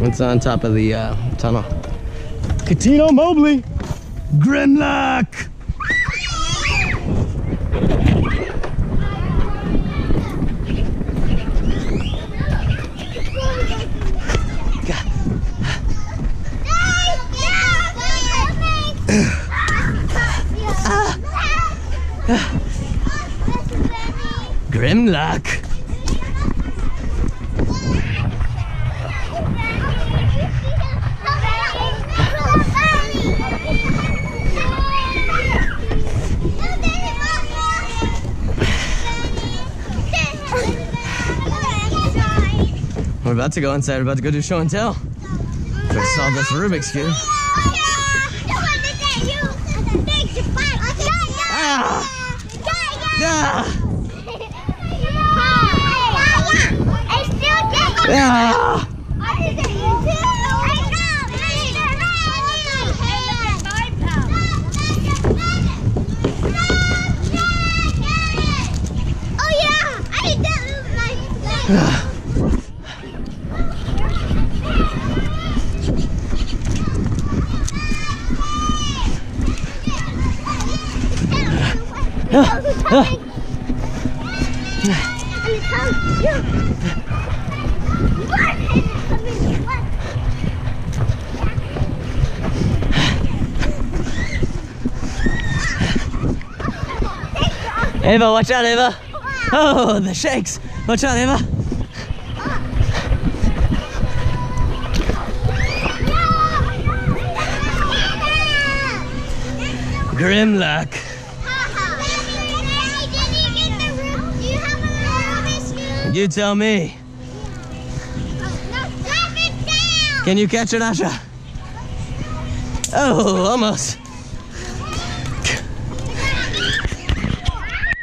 It's on top of the tunnel. Catino Mobley. Grimlock. Grimlock. We're about to go inside. We're about to go do show and tell. We solve this Rubik's Cube. Ava, watch out, Ava. Oh, the shakes. Watch out, Ava. Grimlock. You tell me. Can you catch it, Asha? Oh, almost.